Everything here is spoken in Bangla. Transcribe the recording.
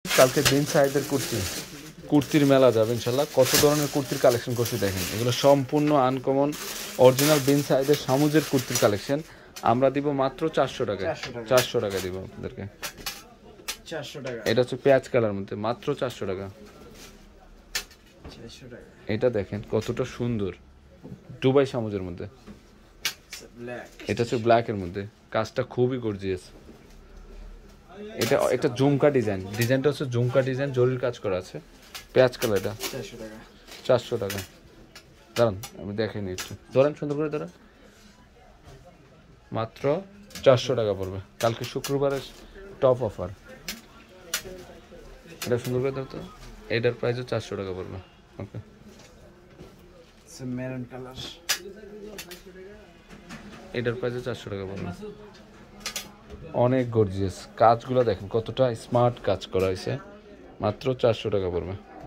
কালকে বিন সাইজের কুর্তির মেলা যাবে ইনশাল্লাহ। কত ধরনের কুর্তির কালেকশন করছি দেখেন, এগুলো সম্পূর্ণ আনকমন অরিজিনাল বিন সাইজের সামুজের কুর্তির কালেকশন। আমরা দিব মাত্র 400 টাকায়। 400 টাকা দিব আপনাদেরকে। 400 টাকা। এটা হচ্ছে পেঁয়াজ কালার মধ্যে, মাত্র 400 টাকা। 400 টাকা। এটা দেখেন কতটা সুন্দর, দুবাই সামুজের মধ্যে। এটা হচ্ছে ব্ল্যাকের মধ্যে, কাজটা খুবই গর্জিয়াস। এটা একটা ঝুমকা ডিজাইনটা হচ্ছে ঝুমকা ডিজাইন, জরির কাজ করা আছে। পেঁয়াজ কালার, এটা 400 টাকা। 400 টাকা। দাঁড়ান আমি দেখে নিই একটু, ধরেন সুন্দর করে ধরেন। মাত্র 400 টাকা পড়বে, কালকে শুক্রবারের টপ অফার। এটা সুন্দর করে ধরতো, এটার প্রাইসও 400 টাকা পড়বে। ওকে, মেরুন কালার, এটার প্রাইসও 400 টাকা পড়বে। অনেক গর্জিয়াস কাজগুলো দেখেন, কতটা স্মার্ট কাজ করা হয়েছে। মাত্র 400 টাকা পড়বে।